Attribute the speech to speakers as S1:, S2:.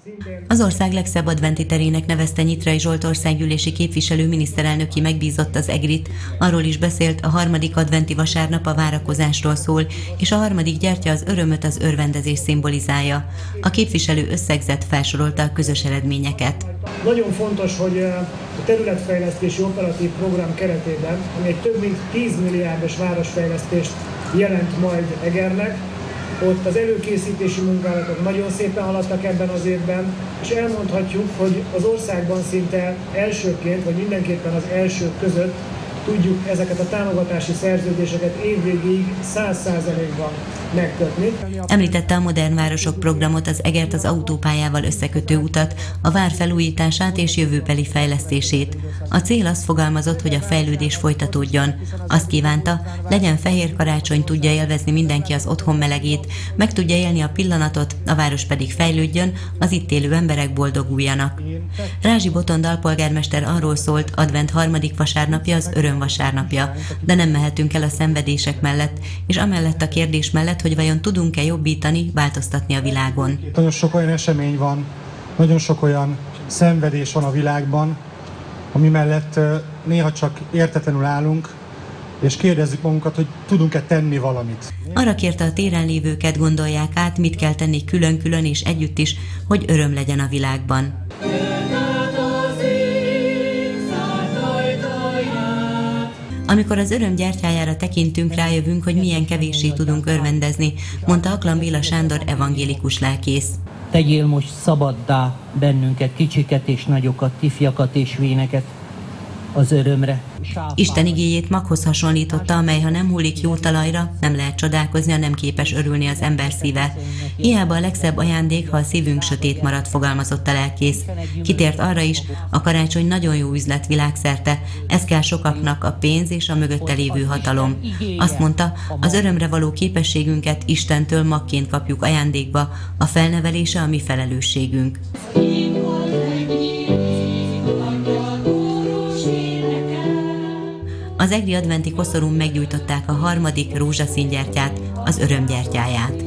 S1: Az ország legszebb adventi terének nevezte Nyitrai Zsolt országgyűlési képviselő, miniszterelnöki megbízott az EGRI-t. Arról is beszélt, a harmadik adventi vasárnap a várakozásról szól, és a harmadik gyertya az örömöt, az örvendezés szimbolizálja. A képviselő összegzett felsorolta a közös eredményeket.
S2: Nagyon fontos, hogy a területfejlesztési operatív program keretében, ami egy több mint 10 milliárdos városfejlesztést jelent majd Egernek, ott az előkészítési munkálatok nagyon szépen haladtak ebben az évben, és elmondhatjuk, hogy az országban szinte elsőként, vagy mindenképpen az elsők között tudjuk ezeket a támogatási szerződéseket évvégéig 100%-ban megkötni.
S1: Említette a Modern Városok programot, az Egert az autópályával összekötő utat, a vár felújítását és jövőbeli fejlesztését. A cél azt fogalmazott, hogy a fejlődés folytatódjon. Azt kívánta, legyen fehér karácsony, tudja élvezni mindenki az otthon melegét, meg tudja élni a pillanatot, a város pedig fejlődjön, az itt élő emberek boldoguljanak. Rázsi Botond alpolgármester arról szólt, advent harmadik vasárnapja az öröm vasárnapja, de nem mehetünk el a szenvedések mellett, és amellett a kérdés mellett, hogy vajon tudunk-e jobbítani, változtatni a világon.
S3: Nagyon sok olyan esemény van, nagyon sok olyan szenvedés van a világban, ami mellett néha csak értetlenül állunk, és kérdezzük magunkat, hogy tudunk-e tenni valamit.
S1: Arra kérte a téren lévőket, gondolják át, mit kell tenni külön-külön és együtt is, hogy öröm legyen a világban. Amikor az öröm gyertyájára tekintünk, rájövünk, hogy milyen kevéssé tudunk örvendezni, mondta Aklan Béla Sándor evangélikus lelkész.
S4: Tegyél most szabaddá bennünket, kicsiket és nagyokat, ifjakat és véneket az örömre.
S1: Isten igéjét maghoz hasonlította, amely ha nem hullik jó talajra, nem lehet csodálkozni, ha nem képes örülni az ember szíve. Hiába a legszebb ajándék, ha a szívünk sötét marad, fogalmazott a lelkész. Kitért arra is, a karácsony nagyon jó üzlet világszerte, ez kell sokaknak, a pénz és a mögötte lévő hatalom. Azt mondta, az örömre való képességünket Istentől magként kapjuk ajándékba, a felnevelése a mi felelősségünk. Az egri adventi koszorún meggyújtották a harmadik rózsaszíngyertyát, az örömgyertyáját.